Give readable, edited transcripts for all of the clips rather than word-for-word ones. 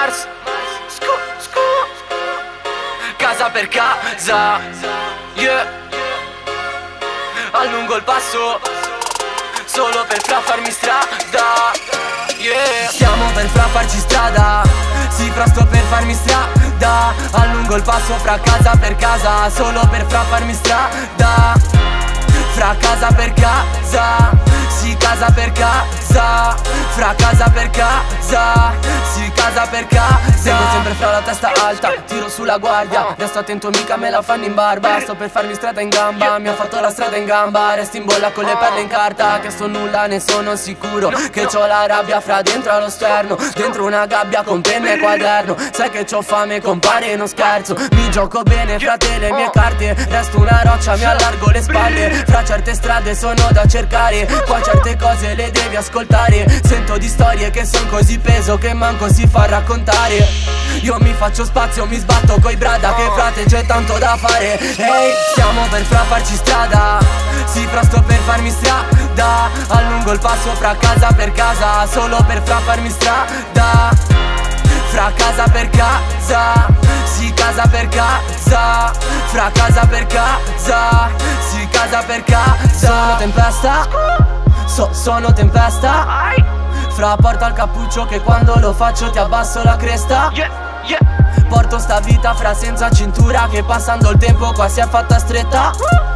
Mars, casa per casa, yeah. Allungo il passo solo per farmi strada, yeah. Stiamo per farci strada, sì, sto per farmi strada. Allungo il passo fra casa per casa, solo per farmi strada. Fra casa per casa, sì, casa per casa. Fra casa per casa, sì, casa per casa. Tengo sempre fra la testa alta, tiro sulla guardia. Resto attento, mica me la fanno in barba. Sto per farmi strada in gamba, mi ha fatto la strada in gamba. Resto in bolla con le perle in carta, che sto nulla, ne sono sicuro. Che c'ho la rabbia fra dentro allo sterno, dentro una gabbia con penna e quaderno. Sai che c'ho fame, compare, non scherzo. Mi gioco bene fra te le mie carte. Resto una roccia, mi allargo le spalle. Fra certe strade sono da cercare, qua certe cose le devi ascoltare. Sento di storie che son così peso che manco si fa raccontare. Io mi faccio spazio, mi sbatto coi brada, che frate c'è tanto da fare. Ehi, stiamo per farci strada, sì, sto per farmi strada. Allungo il passo fra casa per casa, solo per farmi strada. Fra casa per casa, sì, casa per casa. Fra casa per casa, sì, casa per casa. Sono tempesta, sono tempesta. Fra porta il cappuccio che quando lo faccio ti abbasso la cresta. Porto sta vita fra senza cintura, che passando il tempo qua si è fatta stretta.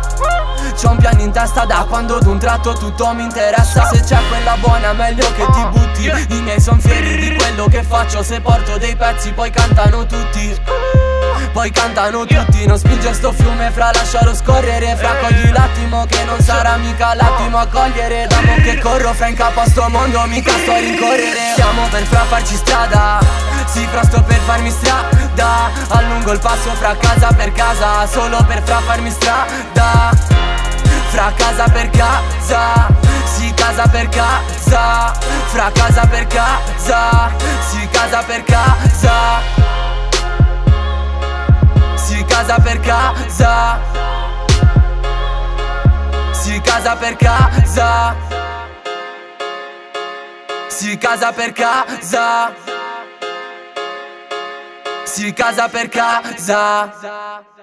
C'ho un piano in testa da quando d'un tratto tutto mi interessa. Se c'è quella buona meglio che ti butti. I miei son fieri di quello che faccio, se porto dei pezzi poi cantano tutti. Poi cantano tutti, non spinge sto fiume fra, lascialo scorrere. Fra cogli l'attimo che non sarà mica l'attimo a cogliere. Da mo' che corro fra in capo a sto mondo, mica sto a rincorrere. Stiamo per farci strada, sì, sto per farmi strada. Allungo il passo fra casa per casa, solo per farmi strada. Fra casa per casa, sì, casa per casa. Fra casa per casa, sì, casa per casa. Sì, casa per casa, sì, casa per casa. Sì, casa per casa, sì, casa per casa.